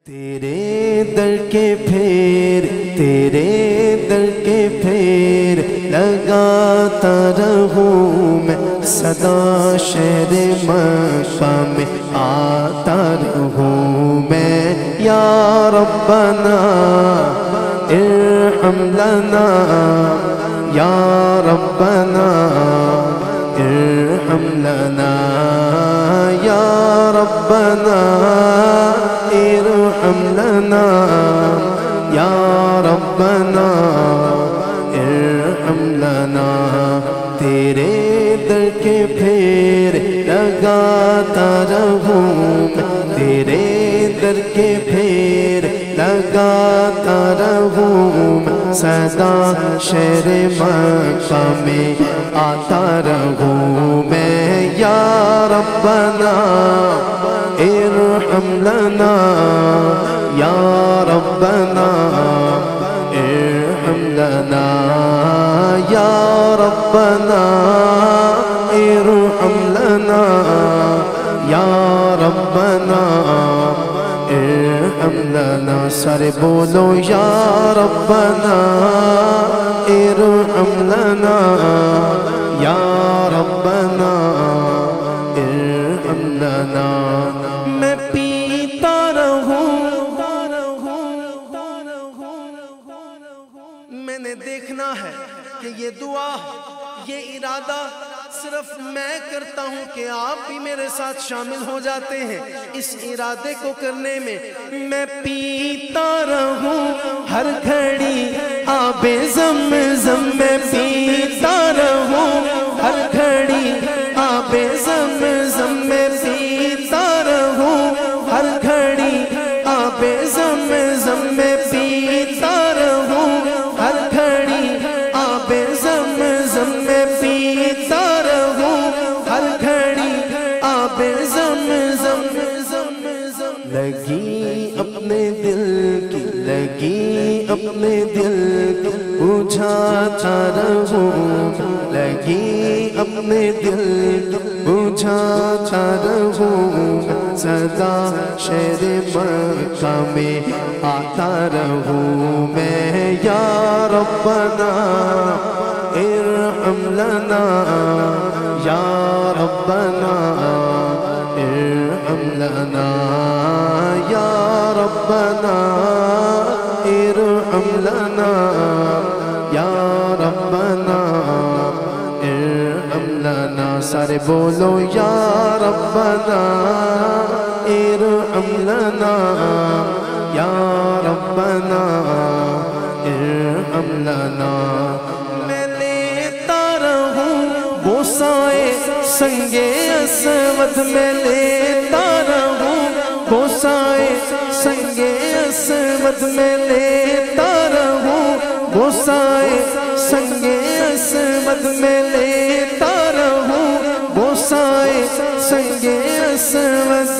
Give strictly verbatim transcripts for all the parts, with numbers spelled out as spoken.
تیرے در کے پھیر تیرے در کے پھیر لگاتا رہوں میں صدا شہر مکہ میں آتا رہوں میں یا ربنا ارحم لنا یا ربنا ارحم لنا یا ربنا ارحم لنا یا ربنا ارحم لنا تیرے در کے پھیر لگاتا رہوں میں تیرے در کے پھیر لگاتا رہوں میں صدا شہر مکہ میں آتا رہوں میں یا ربنا ارحم لنا یا ربنا ارحم لنا یا ربنا ارحم لنا یا ربنا ارحم لنا سارے بولو یا ربنا ارحم لنا یا ربنا ارحم لنا میں پیتا رہوں میں نے دیکھنا ہے کہ یہ دعا یہ ارادہ صرف میں کرتا ہوں کہ آپ بھی میرے ساتھ شامل ہو جاتے ہیں اس ارادے کو کرنے میں میں پیتا رہوں ہر گھڑی آب زمزم میں پیتا رہوں ہر گھڑی آب زمزم میں پیتا رہوں ہر گھڑی آب زمزم میں پیتا رہوں ہر گھڑی آب زمزم میں پیتا رہوں ہر گھڑی آب زمزم لگی اپنے دل کی لگی اپنے دل کی بجھاتا رہوں لگی اپنے دل کی بجھاتا رہوں صدا شہر مکہ میں آتا رہوں میں یا ربنا ارحم لنا یا ربنا ارحم لنا یا ربنا ارحم لنا یا ربنا ارحم لنا سارے بولو یا ربنا ارحم لنا یا ربنا ارحم لنا میں لیتا رہوں بوسائے سنگ اسود میں لیتا رہوں بوسائے سنگ اسود میں لیتا رہوں بوسائے سنگ اسود میں لیتا رہوں بوسائے سنگ اسود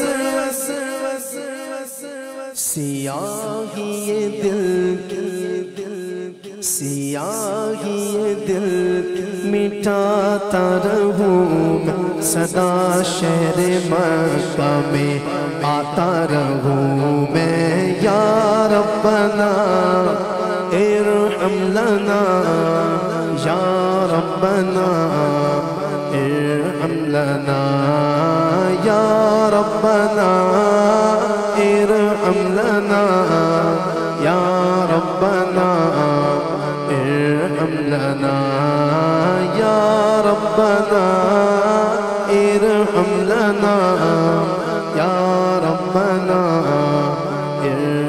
سیاہی دل کی سیاہی دل کی مٹاتا رہوں میں صدا شہر مکہ میں آتا رہوں میں یا ربنا ارحم لنا یا ربنا ارحم لنا یا ربنا ارحم لنا یا ربنا ارحم لنا یا ربنا ارحم لنا یا ربنا ارحم